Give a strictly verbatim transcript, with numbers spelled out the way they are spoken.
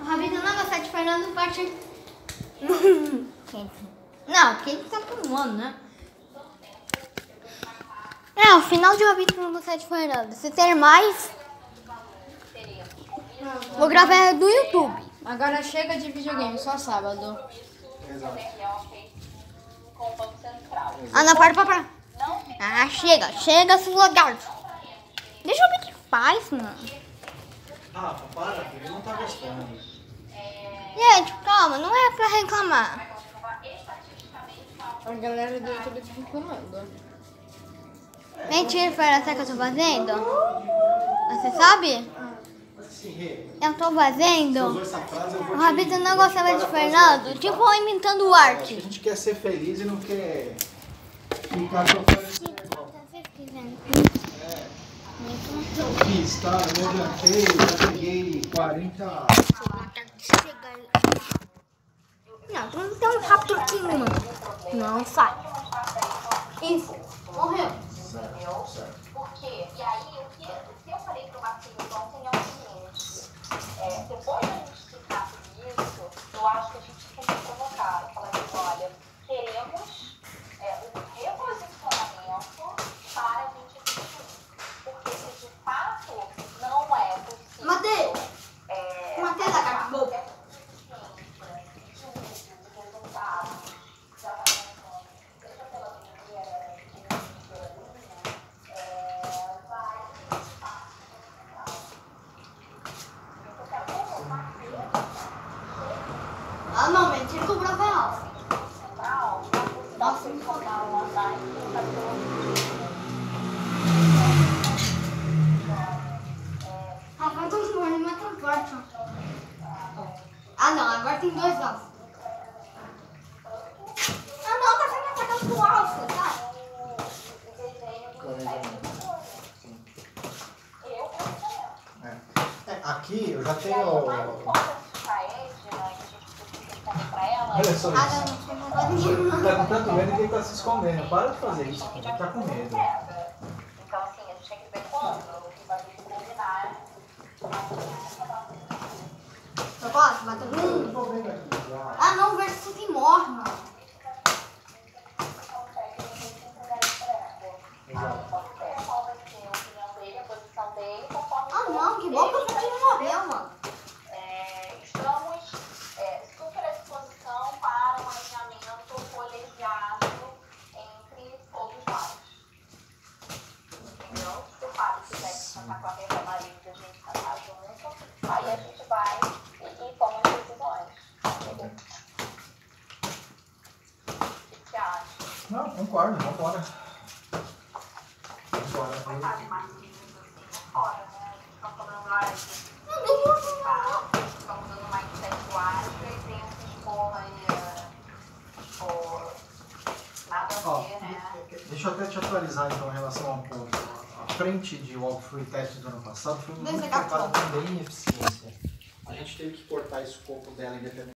Rabito não gostar de Fernando parte. Não, porque ele tá filmando, né? É, o final de Rabito não gostar de Fernando. Se ter mais, vou gravar do YouTube. Agora chega de videogame, só sábado. Exato. Ah, não, para, para, para. Ah, chega, chega, seus lagartos. Deixa eu ver o que faz, mano. Ah, para, ele não tá gostando. Gente, calma, não é pra reclamar. A galera do YouTube tá reclamando. Mentira, Fernando, sabe o que eu tô fazendo? Você sabe? Assim, Rê, Eu tô você fazendo. usou essa frase, eu vou O te- Rabito não vou te gostava de parafrasear Fernando, aqui, tipo tá? imitando o A Art. gente quer ser feliz e não quer ficar trocando esse negócio. É. Eu fiz, tá? Eu levantei, já peguei quarenta... Não, tu não tem um rápido aqui, mano. Não, sai. Isso, morreu. Certo, certo. Porque, e aí, o que, o que eu falei pro Marquinhos ontem é o seguinte, é, depois da gente explicar tudo isso, eu acho que a gente tem que provocar e falar assim, olha, queremos é, um reposicionamento para a gente discutir. Porque se de fato não é possível... Matei. É, Matei da cara, boa. Ah, não, mentira que o bravo é alto. Nossa, me contaram uma tarde que tá Agora tô morrendo, mas tão forte. Ah, não, agora tem dois alfas. Ah, não, tá sendo atacado com alfa, tá? É. É, aqui eu já tenho... Olha só Ah, isso. não, não tem vontade nenhuma. Tá com tanto medo que ele tá se escondendo. Para de fazer isso, ele tá com medo. Então, assim, a gente tem que ver quando o bagulho combinar. Eu posso matar todo Eu mundo? tô vendo aqui já. Ah, não, versus quem morre, mano. Exato. Ah, não, que bom que o Fatinho morreu, mano. É, estamos é, super à disposição para um alinhamento colegiado entre todos nós. Entendeu? Se o Fábio quiser cantar com a Rita Maria e a gente cantar junto, aí a gente vai e, e toma as decisões. Entendeu? O que você acha? Não, concordo, vambora. Vambora. Coitado de Marquinhos, assim, fora, né? A gente tá falando lá de estamos dando mais sexuais e aí tem essas porra aí, tipo, nada a Ó, ver, né? deixa eu até te atualizar então em relação ao ponto. A frente de walkthrough teste do ano passado foi muito Deixa eu focada também em eficiência. A gente teve que cortar esse escopo dela em determinado